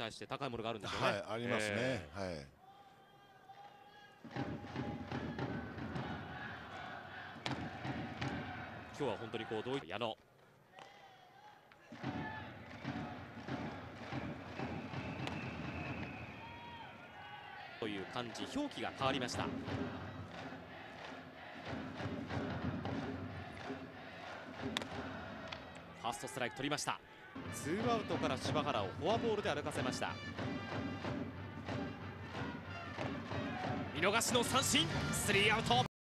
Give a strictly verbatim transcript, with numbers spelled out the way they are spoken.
対して高いものがあるんですよね。 はい、ありますね。はい。 今日は本当にこうどういう矢野。という漢字表記が変わりました。ファーストストライク取りました。ツーアウトから柴原をフォアボールで歩かせました。見逃しの三振、スリーアウト。